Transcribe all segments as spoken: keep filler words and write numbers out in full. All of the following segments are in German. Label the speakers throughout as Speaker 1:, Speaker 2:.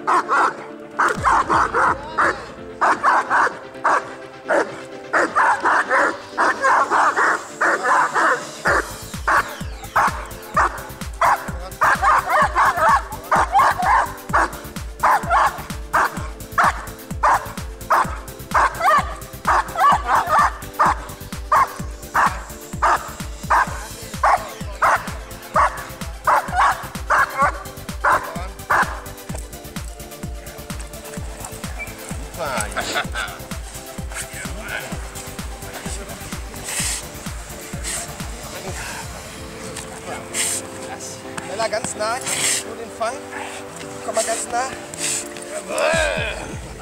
Speaker 1: Bella, ganz nah, nur den Fang. Komm mal ganz nah. Jawohl.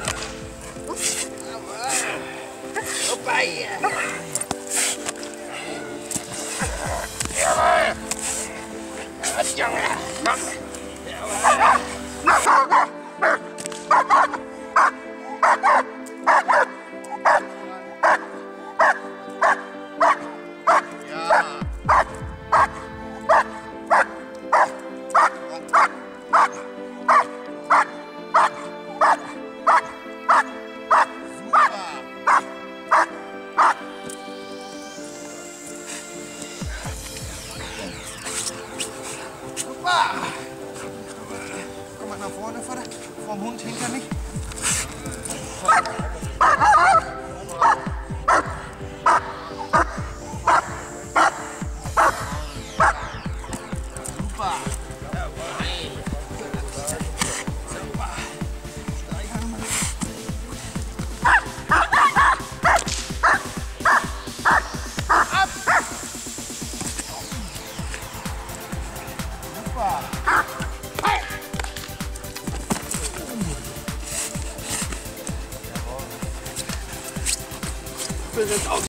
Speaker 1: Vorbei. Jawohl. Was, Junge? Komm mal nach vorne, Vater. Vom Hund hinter mich. Super. Jawohl. Jawohl.